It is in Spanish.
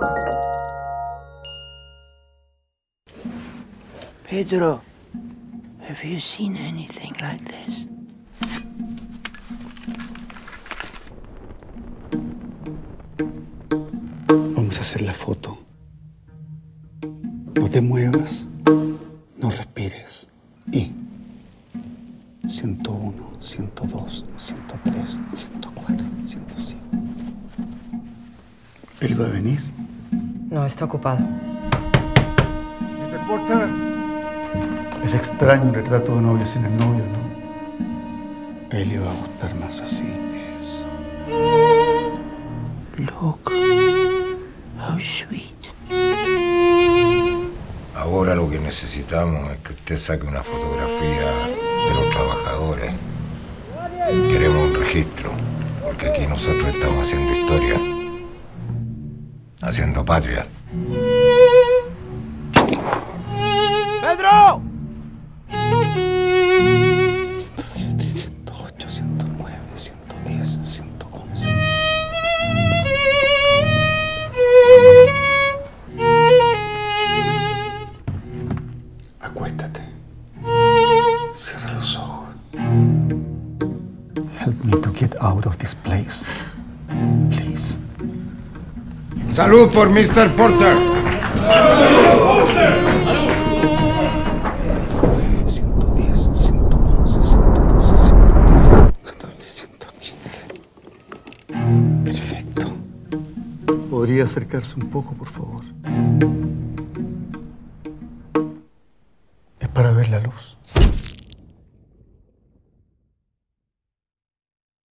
Pedro, have you seen anything like this? Vamos a hacer la foto. No te muevas, no respires. Y 101, 102, 103, 104, 105. ¿Él va a venir? No, está ocupado. Mr. Porter. Es extraño un retrato de novio sin el novio, ¿no? A él le va a gustar más así. Eso. Look, how sweet. Ahora lo que necesitamos es que usted saque una fotografía de los trabajadores. Queremos un registro, porque aquí nosotros estamos haciendo historia, haciendo patria. ¡Pedro! 107, 108, 109, 110, 111. Acuéstate. Cierra los ojos. Help me to get out of this place. Please. ¡Salud por Mr. Porter! 110, 111, 112, 113, 114, 115. Perfecto. ¿Podría acercarse un poco, por favor?